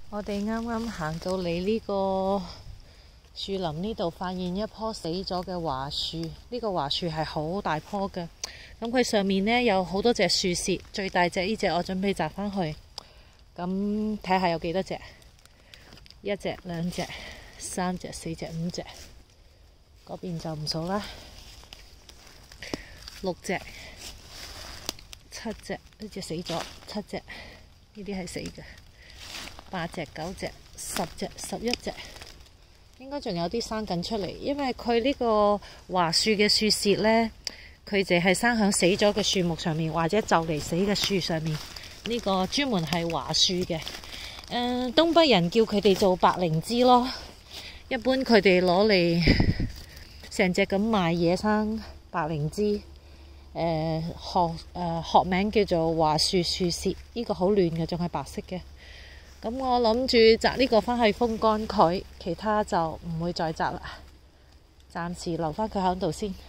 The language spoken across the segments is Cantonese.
我哋啱啱行到嚟呢個樹林呢度，發現一棵死咗嘅樺樹。呢個樺樹係好大棵嘅，咁佢上面呢有好多隻樹屑，最大隻呢隻我準備摘返去。咁睇下有幾多隻？一隻、兩隻、三隻、四隻、五隻。嗰邊就唔數啦。六隻、七隻，呢隻死咗，七隻，呢啲係死嘅。八隻、九隻、10隻、11隻，應該仲有啲生緊出嚟，因為佢呢個樺樹嘅樹屑呢，佢淨係生響死咗嘅樹木上面，或者就嚟死嘅樹上面。呢個專門係樺樹嘅。東北人叫佢哋做白靈芝咯。一般佢哋攞嚟成隻咁賣野生白靈芝。學名叫做樺樹樹屑，呢個好嫩嘅，仲係白色嘅。咁我諗住摘呢個返去風乾佢，其他就唔會再摘啦。暫時留返佢喺度先。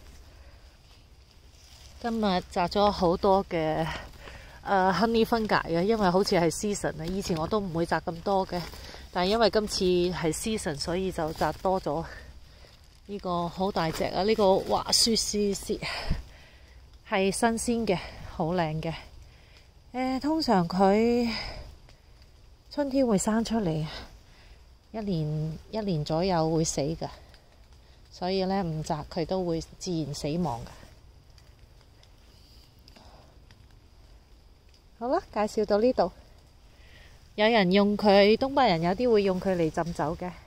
今日摘咗好多嘅honey fungi 嘅，因為好似係 season 啊。以前我都唔會摘咁多嘅，但係因為今次係 season，所以就摘多咗。呢個好大隻啊！呢個樺樹樹屑係新鮮嘅，好靚嘅。通常佢春天會生出嚟，一年左右會死㗎，所以呢，唔摘佢都會自然死亡㗎。好啦，介紹到呢度。有人用佢，東北人有啲會用佢嚟浸酒嘅。